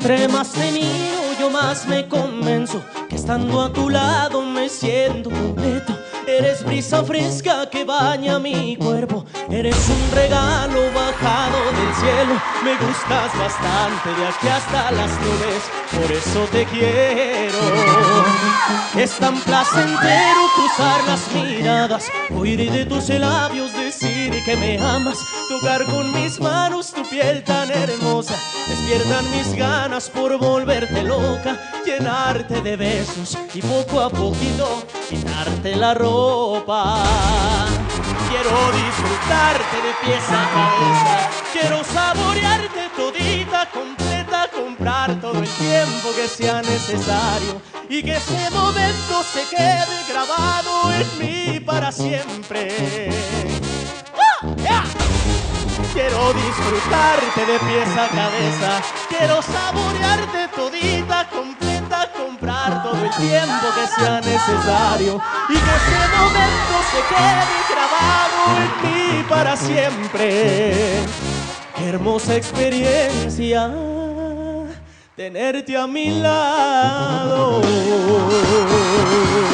Entre más te miro, yo más me convenzo que estando a tu lado me siento completo. Eres brisa fresca que baña mi cuerpo, eres un regalo bajado del cielo. Me gustas bastante de aquí hasta las nubes, por eso te quiero. Es tan placentero cruzar las miradas, oír de tus labios decir que me amas, tocar con mis manos tu piel tan hermosa. Despiertan mis ganas por volverte loca, llenarte de besos y poco a poquito quitarte la ropa. Quiero disfrutarte de pies a cabeza, quiero saborearte todita, completa, comprar todo el tiempo que sea necesario y que ese momento se quede grabado en mí para siempre. ¡Yeah! Quiero disfrutarte de pies a cabeza, quiero saborearte todita, completa, comprar todo el tiempo que sea necesario y que ese momento se quede grabado en mí para siempre. Qué hermosa experiencia tenerte a mi lado.